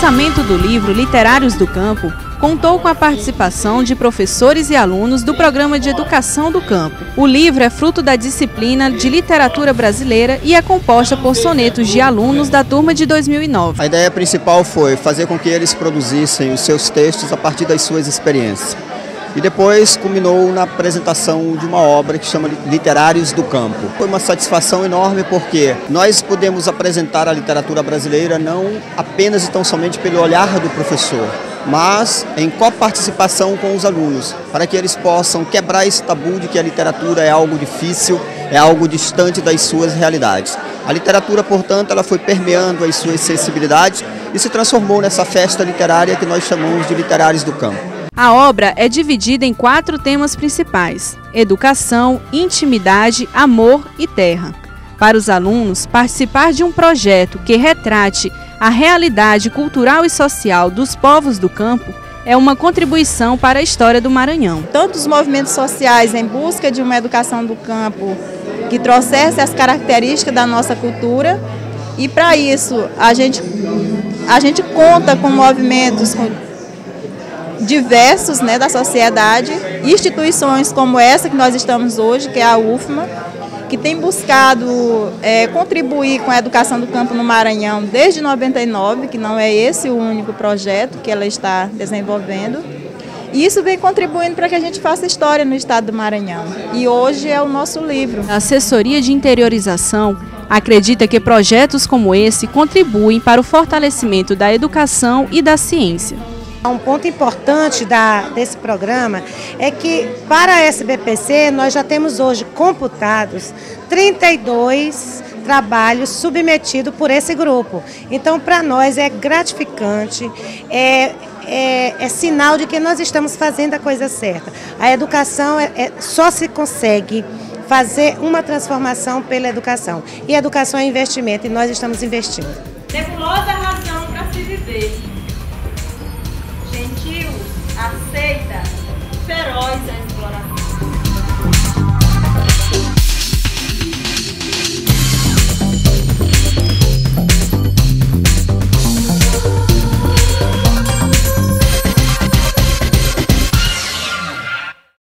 lançamento do livro Literários do Campo contou com a participação de professores e alunos do Programa de Educação do Campo. O livro é fruto da disciplina de Literatura Brasileira e é composta por sonetos de alunos da turma de 2009. A ideia principal foi fazer com que eles produzissem os seus textos a partir das suas experiências. E depois culminou na apresentação de uma obra que chama Literários do Campo. Foi uma satisfação enorme porque nós podemos apresentar a literatura brasileira não apenas e tão somente pelo olhar do professor, mas em coparticipação com os alunos, para que eles possam quebrar esse tabu de que a literatura é algo difícil, é algo distante das suas realidades. A literatura, portanto, ela foi permeando as suas sensibilidades e se transformou nessa festa literária que nós chamamos de Literários do Campo. A obra é dividida em 4 temas principais: educação, intimidade, amor e terra. Para os alunos, participar de um projeto que retrate a realidade cultural e social dos povos do campo é uma contribuição para a história do Maranhão. Todos os movimentos sociais em busca de uma educação do campo que trouxesse as características da nossa cultura, e para isso a gente conta com movimentos diversos, né, da sociedade, instituições como essa que nós estamos hoje, que é a UFMA, que tem buscado contribuir com a educação do campo no Maranhão desde 99, que não é esse o único projeto que ela está desenvolvendo. E isso vem contribuindo para que a gente faça história no estado do Maranhão. E hoje é o nosso livro. A Assessoria de Interiorização acredita que projetos como esse contribuem para o fortalecimento da educação e da ciência. Um ponto importante desse programa é que, para a SBPC, nós já temos hoje computados 32 trabalhos submetidos por esse grupo. Então, para nós é gratificante, é sinal de que nós estamos fazendo a coisa certa. A educação só se consegue fazer uma transformação pela educação. E a educação é investimento, e nós estamos investindo. Nebulosa